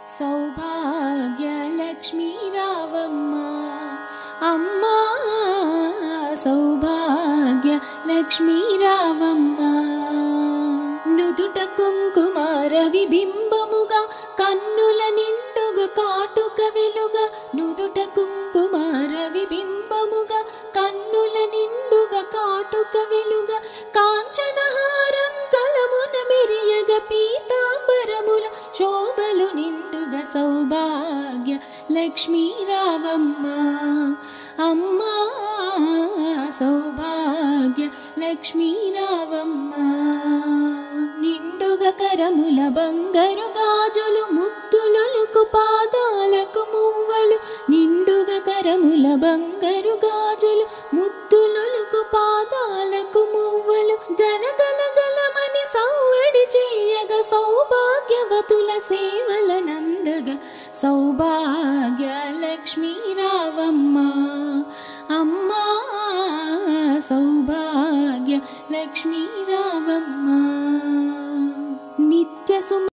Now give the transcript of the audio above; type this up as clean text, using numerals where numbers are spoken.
सौभाग्य लक्ष्मी रावम्मा अम्मा सौभाग्य लक्ष्मी रावम्मा नुदुट कुंकुमार विबिंबमुगा कन्नुल निंडुगा काटुक वेलुगा नुदुट कुंकुमार विबिंबमुगा कन्नुल निंडुगा काटुक वेलुगा कांचनहारं तलमुन मेरियग पीतांबरमुल शोभलु निंडुगा सौभाग्य लक्ष्मी रावम्मा अम्मा सौभाग्य लक्ष्मी रावम्मा निंडुगा करमुल बंगरु गाजुलु मुत्तुलुलुकु पादालकु मुव्वलु निंडुगा करमुल बंगरु गाजुलु मुत्तुलुलुकु पादालकु मुव्वलु गलगल गलमनि सव्वडि चेयग सौभाग्यवतुल सेवल नंदग सौभाग्य लक्ष्मी रावम्मा अम्मा सौभाग्य लक्ष्मी रावम्मा नित्य सुम